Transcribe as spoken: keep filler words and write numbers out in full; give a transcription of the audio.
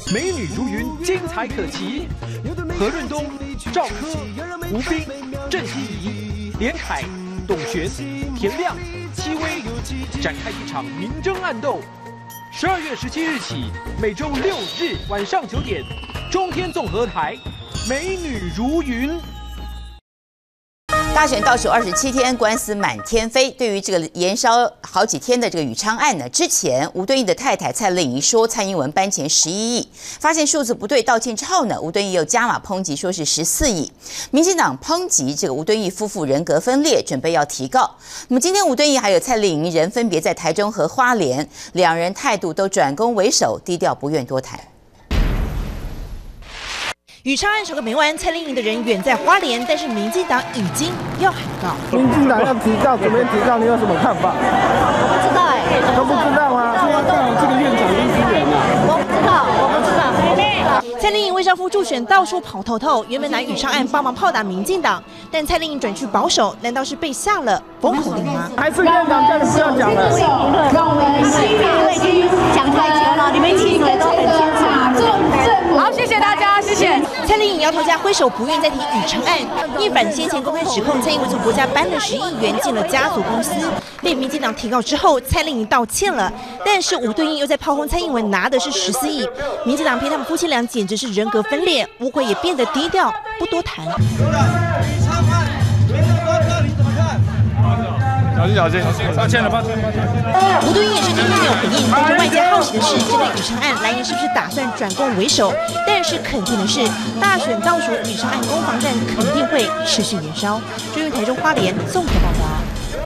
美女如云，精彩可期。何润东、赵柯、吴彬、郑欣宜、连凯、董璇、田亮、戚薇，展开一场明争暗斗。十二月十七日起，每周六日晚上九点，中天综合台，《美女如云》。 大选倒数二十七天，官司满天飞。对于这个延烧好几天的这个宇昌案呢，之前吴敦义的太太蔡令仪说蔡英文搬钱十一亿，发现数字不对，道歉之后呢，吴敦义又加码抨击，说是十四亿。民进党抨击这个吴敦义夫妇人格分裂，准备要提告。那么今天吴敦义还有蔡令仪人分别在台中和花莲，两人态度都转攻为守，低调不愿多谈。 宇昌案吵个没完，蔡令仪的人远在花莲，但是民进党已经要喊告。 民进党要提告，准备提告，你有什么看法？ 不知道哎， 都不知道吗？说要告这个院长跟夫人啊？ 我不知道，我不知道。蔡令仪为丈夫助选到处跑透透，原本拿宇昌案帮忙炮打民进党，但蔡令仪转去保守，难道是被下了封口令吗？ 还是院长叫你不要讲了？ 让我们新民我已经讲太久了，你们几个都很清楚。好，谢谢大家，谢谢。 蔡令仪摇头加挥手，不愿再提宇昌案，逆反先前公开指控蔡英文从国家搬了十亿元进了家族公司。被民进党提告之后，蔡令仪道歉了，但是吴敦义又在炮轰蔡英文拿的是十四亿。民进党批他们夫妻俩简直是人格分裂，吴悔也变得低调，不多谈。 小心小心，抱歉了抱歉抱歉。 吴敦义也是今天没有回应，但是外界好奇的是，针对宇昌案，蓝营是不是打算转攻为守？但是肯定的是，大选倒数，宇昌案攻防战肯定会持续延烧。就用台中花莲综合报道。